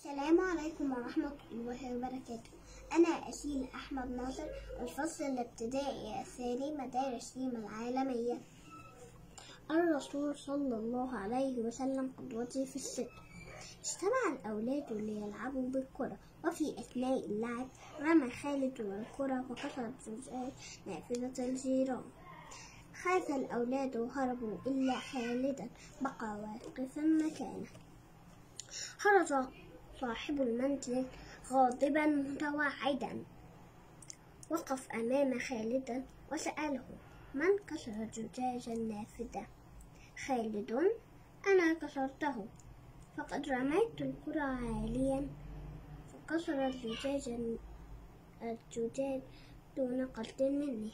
السلام عليكم ورحمة الله وبركاته. أنا أسيل أحمد ناصر، الفصل الابتدائي الثاني، مدارس ريم العالمية. الرسول صلى الله عليه وسلم قدوتي في الصدق. اجتمع الأولاد ليلعبوا بالكرة، وفي أثناء اللعب رمى خالد الكرة فكسرت زجاج نافذة الجيران. خاف الأولاد وهربوا، إلا خالدا بقى واقفا مكانه. خرج صاحب المنزل غاضبا متوعدا، وقف أمام خالد وسأله: من كسر زجاج النافذة؟ خالد: أنا كسرته، فقد رميت الكرة عاليا فكسر الزجاج دون قصد مني.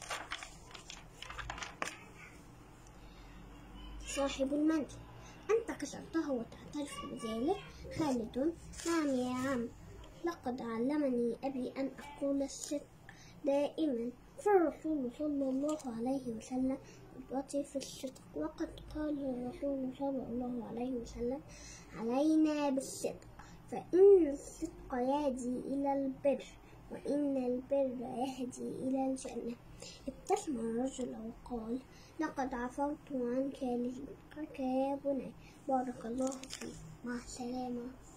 صاحب المنزل: أنت كسرته وتعترف بذلك؟ خالد: نعم يا عم، لقد علمني أبي أن أقول الصدق دائما، فالرسول صلى الله عليه وسلم قدوتي في الصدق. وقد قال الرسول صلى الله عليه وسلم: علينا بالصدق، فإن الصدق يهدي إلى البر، وإن البر يهدي إلى الجنة. ابتسم الرجل وقال: لقد عفوت عنك لذكرك يا بني، بارك الله فيك، مع السلامة.